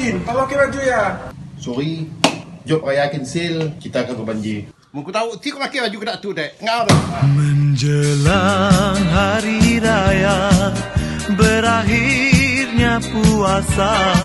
bikin. Kalau kira baju ya. Sorry. Jom raya cancel. Kita akan berbanjir. Muka tahu, ti kau pakai baju kena tu dek. Ngau. Menjelang hari raya berakhirnya puasa.